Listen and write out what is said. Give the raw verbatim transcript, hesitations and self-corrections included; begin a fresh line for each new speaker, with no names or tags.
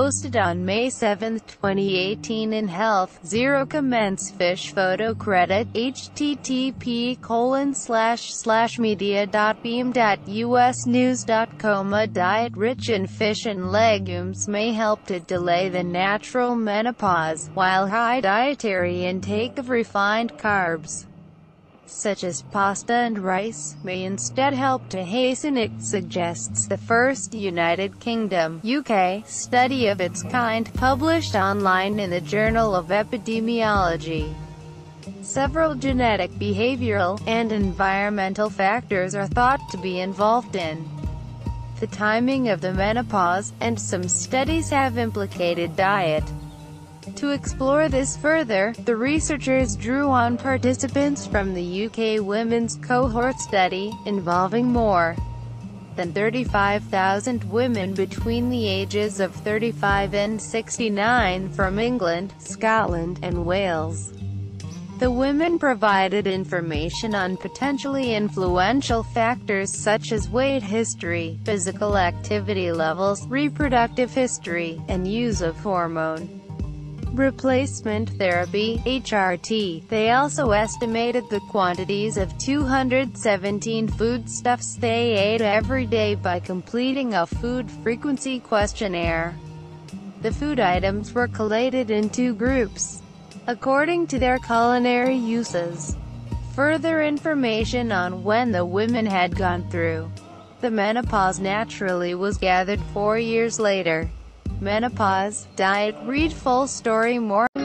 posted on May seventh, twenty eighteen in Health Zero Comments Fish Photo Credit, http colon slash slash media dot beam dot usnews dot com. A diet rich in fish and legumes may help to delay the natural menopause, while high dietary intake of refined carbs, such as pasta and rice, may instead help to hasten it, suggests the first United Kingdom (U K) study of its kind, published online in the Journal of Epidemiology. Several genetic, behavioral, and environmental factors are thought to be involved in the timing of the menopause, and some studies have implicated diet. To explore this further, the researchers drew on participants from the U K Women's Cohort Study, involving more than thirty-five thousand women between the ages of thirty-five and sixty-nine from England, Scotland, and Wales. The women provided information on potentially influential factors such as weight history, physical activity levels, reproductive history, and use of hormone replacement therapy (H R T). They also estimated the quantities of two hundred seventeen foodstuffs they ate every day by completing a food frequency questionnaire. The food items were collated in two groups, according to their culinary uses. Further information on when the women had gone through the menopause naturally was gathered four years later. Menopause, diet. Read full story more